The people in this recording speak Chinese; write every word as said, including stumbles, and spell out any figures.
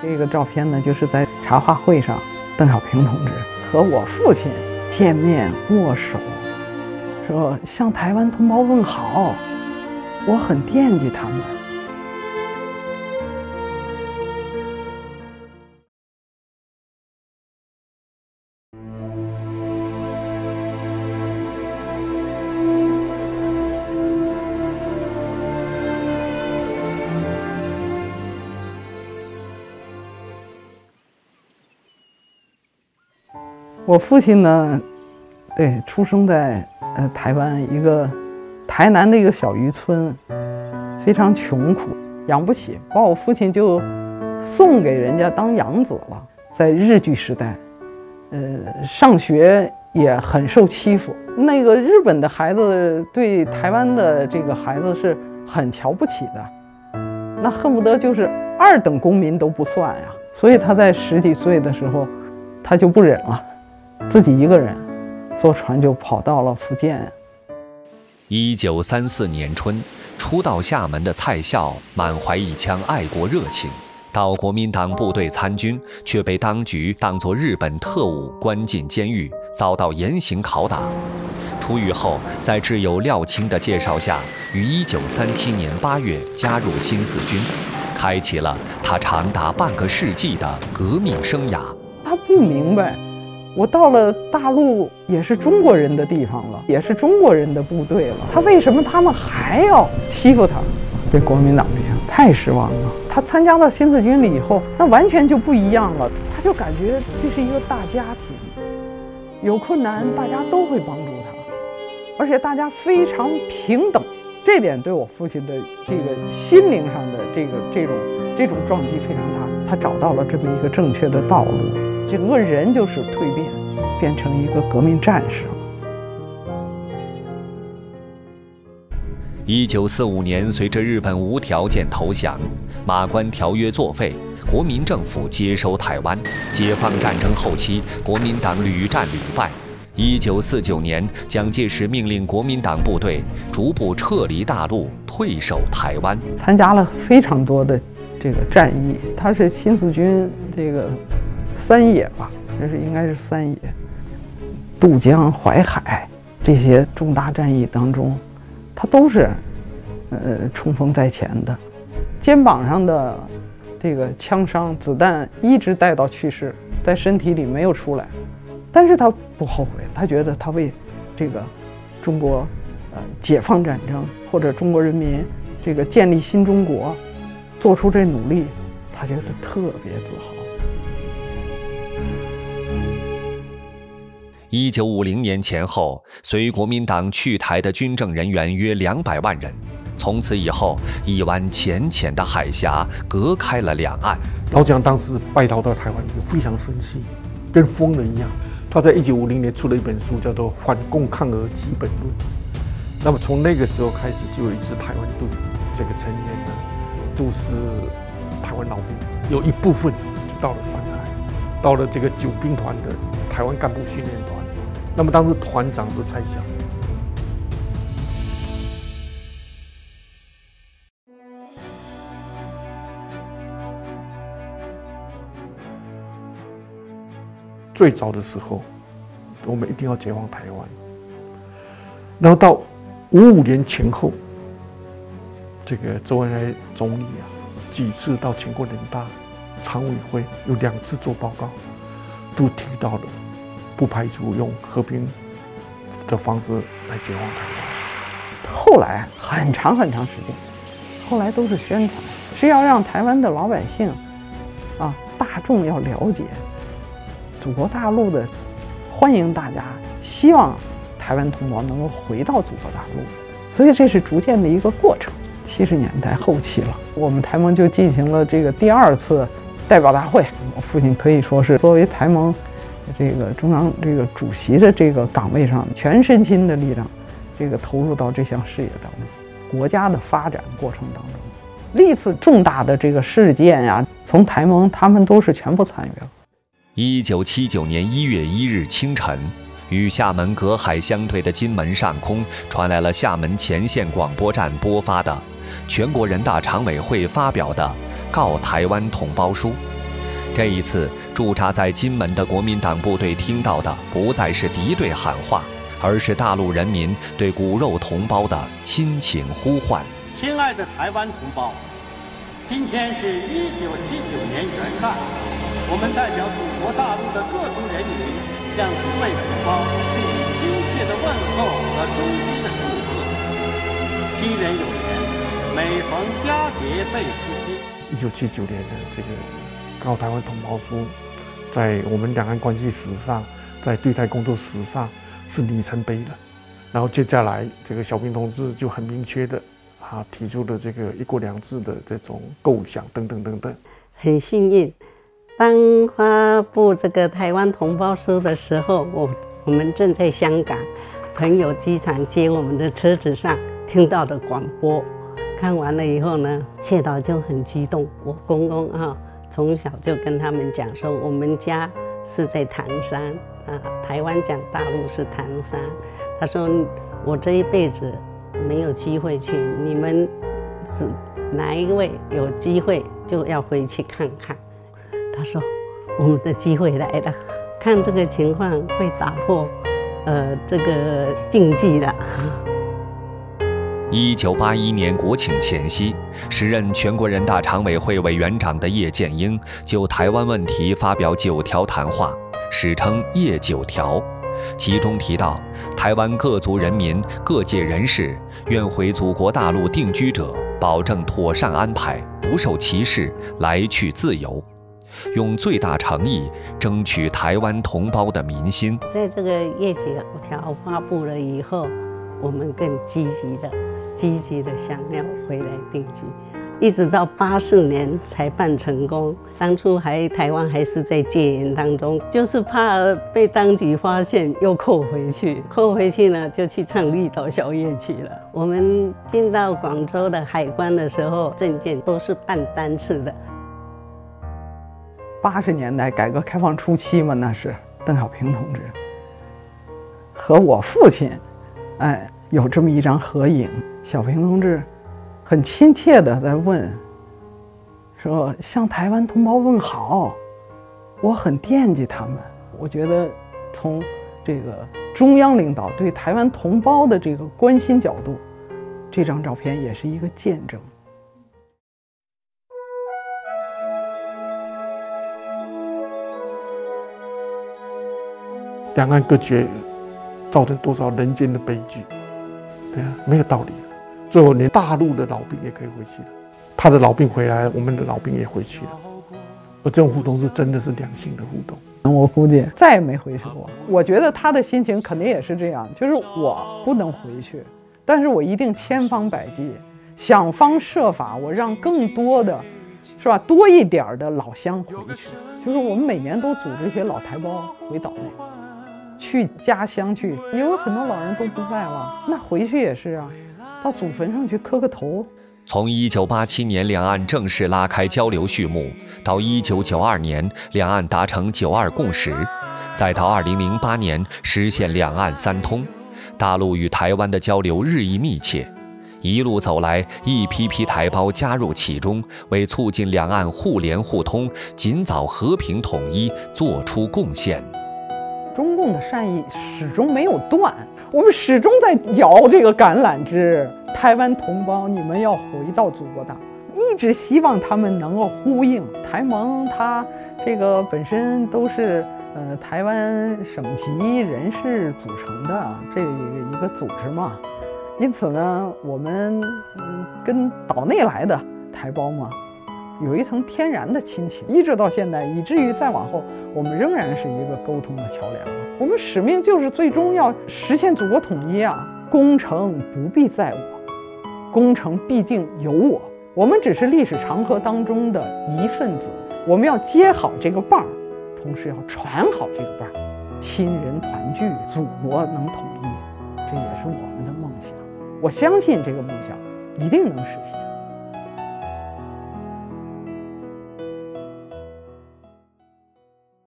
这个照片呢，就是在茶话会上，邓小平同志和我父亲见面握手，说向台湾同胞问好，我很惦记他们。我父亲呢，对，出生在呃台湾一个台南的一个小渔村，非常穷苦，养不起，把我父亲就送给人家当养子了。在日据时代，呃，上学也很受欺负。那个日本的孩子对台湾的这个孩子是很瞧不起的，那恨不得就是二等公民都不算呀。所以他在十几岁的时候，他就不忍了。自己一个人坐船就跑到了福建。 一九三四年春，初到厦门的蔡孝满怀一腔爱国热情，到国民党部队参军，却被当局当作日本特务关进监狱，遭到严刑拷打。出狱后，在挚友廖清的介绍下，于一九三七年八月加入新四军，开启了他长达半个世纪的革命生涯。 他不明白。我到了大陆也是中国人的地方了，也是中国人的部队了，他为什么他们还要欺负他？对国民党这样太失望了。他参加到新四军里以后，那完全就不一样了，他就感觉这是一个大家庭，有困难大家都会帮助他，而且大家非常平等，这点对我父亲的这个心灵上的这个这种这种撞击非常大。他找到了这么一个正确的道路。整个人就是蜕变，变成一个革命战士了。 一九四五年，随着日本无条件投降，马关条约作废，国民政府接收台湾。解放战争后期，国民党屡战屡败。一九四九年，蒋介石命令国民党部队逐步撤离大陆，退守台湾。 参加了非常多的这个战役，他是新四军这个。三野吧，这是应该是三野，渡江、淮海这些重大战役当中，他都是呃冲锋在前的。肩膀上的这个枪伤、子弹一直带到去世，在身体里没有出来，但是他不后悔，他觉得他为这个中国呃解放战争或者中国人民这个建立新中国做出这努力，他觉得特别自豪。 一九五零年前后，随国民党去台的军政人员约两百万人。从此以后，一湾浅浅的海峡隔开了两岸。 老蒋当时败逃到台湾，就非常生气，跟疯了一样。他在一九五零年出了一本书，叫做《反共抗俄基本论》。那么从那个时候开始，就有一支台湾队，这个成员呢都是台湾老兵，有一部分就到了上海，到了这个九兵团的台湾干部训练团。那么当时团长是蔡孝。最早的时候，我们一定要解放台湾。然后到五五年前后，这个周恩来总理啊，几次到全国人大常委会有两次做报告，都提到了。不排除用和平的方式来解放台湾。 后来很长很长时间，后来都是宣传，是要让台湾的老百姓啊大众要了解祖国大陆的，欢迎大家，希望台湾同胞能够回到祖国大陆。所以这是逐渐的一个过程。七十年代后期了，我们台盟就进行了这个第二次代表大会。我父亲可以说是作为台盟这个中央这个主席的这个岗位上，全身心的力量，这个投入到这项事业当中，国家的发展过程当中，历次重大的这个事件呀、啊，从台盟他们都是全部参与了。 一九七九年一月一日清晨，与厦门隔海相对的金门上空传来了厦门前线广播站播发的全国人大常委会发表的《告台湾同胞书》。 这一次，驻扎在金门的国民党部队听到的不再是敌对喊话，而是大陆人民对骨肉同胞的亲情呼唤。 亲爱的台湾同胞，今天是一九七九年元旦，我们代表祖国大陆的各族人民，向诸位同胞致以亲切的问候和衷心的祝贺。昔人有言，每逢佳节倍思亲。 一九七九年的这个《告台湾同胞书》，在我们两岸关系史上，在对台工作史上是里程碑了。然后接下来，这个小平同志就很明确的啊提出了这个一国两制的这种构想等等等等。 很幸运，当发布这个台湾同胞书的时候，我我们正在香港朋友机场接我们的车子上听到的广播。看完了以后呢，谢导就很激动。我公公啊，从小就跟他们讲说，我们家是在唐山啊，台湾讲大陆是唐山。他说我这一辈子没有机会去，你们只哪一位有机会就要回去看看。他说我们的机会来了，看这个情况会打破呃这个禁忌了。 一九八一年国庆前夕，时任全国人大常委会委员长的叶剑英就台湾问题发表九条谈话，史称“叶九条”。其中提到，台湾各族人民、各界人士愿回祖国大陆定居者，保证妥善安排，不受歧视，来去自由，用最大诚意争取台湾同胞的民心。 在这个叶九条发布了以后，我们更积极的。积极的想要回来定居，一直到八四年才办成功。当初还台湾还是在戒严当中，就是怕被当局发现，又扣回去。扣回去呢，就去唱绿岛小夜曲了。我们进到广州的海关的时候，证件都是办单次的。 八十年代改革开放初期嘛，那是邓小平同志和我父亲，哎。有这么一张合影，小平同志很亲切地在问，说向台湾同胞问好，我很惦记他们。我觉得从这个中央领导对台湾同胞的这个关心角度，这张照片也是一个见证。 两岸隔绝造成多少人间的悲剧？对啊，没有道理的。最后连大陆的老兵也可以回去了，他的老兵回来，我们的老兵也回去了。而这种互动是真的是良性的互动。 我估计再也没回去过。我觉得他的心情肯定也是这样，就是我不能回去，但是我一定千方百计，想方设法，我让更多的，是吧，多一点的老乡回去。就是我们每年都组织一些老台胞回岛内。去家乡去，因为很多老人都不在了，那回去也是啊，到祖坟上去磕个头。 从一九八七年两岸正式拉开交流序幕，到一九九二年两岸达成九二共识，再到二零零八年实现两岸三通，大陆与台湾的交流日益密切。一路走来，一批批台胞加入其中，为促进两岸互联互通、尽早和平统一做出贡献。 中共的善意始终没有断，我们始终在摇这个橄榄枝。台湾同胞，你们要回到祖国大陆，一直希望他们能够呼应台盟，它这个本身都是呃台湾省级人士组成的这一个组织嘛。因此呢，我们嗯跟岛内来的台胞嘛，有一层天然的亲情，一直到现在，以至于再往后，我们仍然是一个沟通的桥梁。我们使命就是最终要实现祖国统一啊！功成不必在我，功成毕竟有我。我们只是历史长河当中的一份子，我们要接好这个棒，同时要传好这个棒，亲人团聚，祖国能统一，这也是我们的梦想。我相信这个梦想一定能实现。